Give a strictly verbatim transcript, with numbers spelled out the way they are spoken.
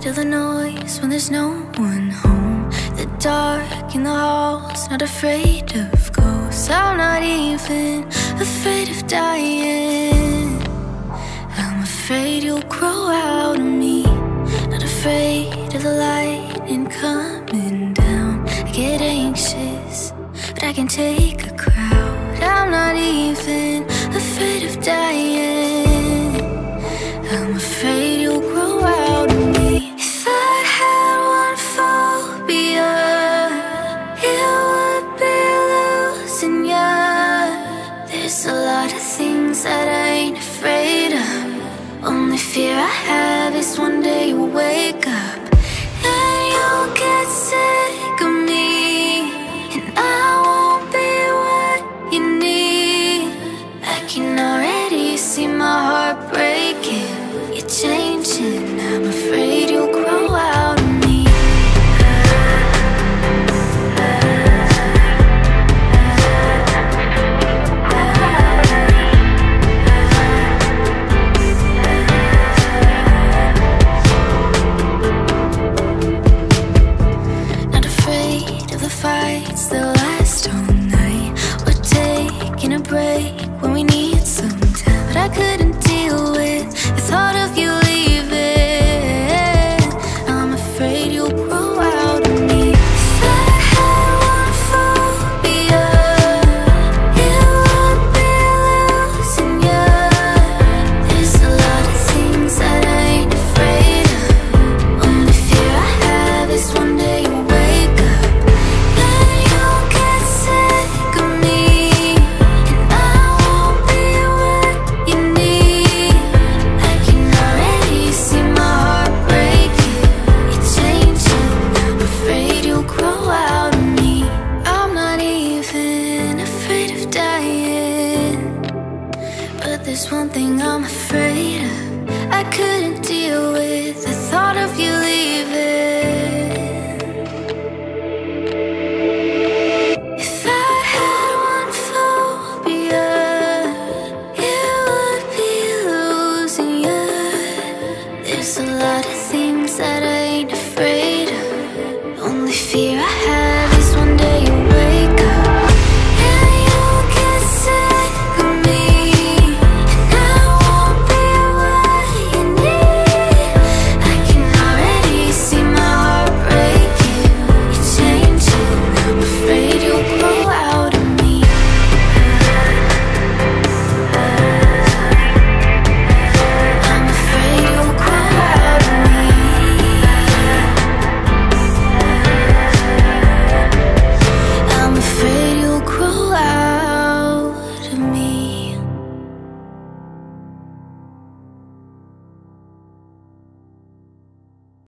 afraid of the noise when there's no one home. The dark in the halls, not afraid of ghosts. I'm not even afraid of dying. I'm afraid you'll grow out of me. Not afraid of the lightning coming down. I get anxious, but I can take a crowd. I'm not even afraid of dying. I'm afraid you'll grow out of me. If I had one phobia, it would be losing ya. There's a lot of things that I ain't afraid of. Only fear I have is one day you'll wake up and you'll get sick of me, and I won't be what you need. I can already see my heart breaking. You're changing, I'm afraid you'll grow out of me. Not afraid of the fights that last all night. We're taking a break when we need some time, but I couldn't deal with the thought of you leaving. I'm afraid you'll grow out of me. If I had one phobia, it would be losing ya. There's a lot of things that I ain't afraid of. Only fear I have is one day you'll wake up and you'll get sick of me, and I won't be what you need. I can already see my heart breaking. You're changing, I'm afraid you'll grow out of me. I'm not even afraid of dying, but there's one thing I'm afraid of. I couldn't deal with the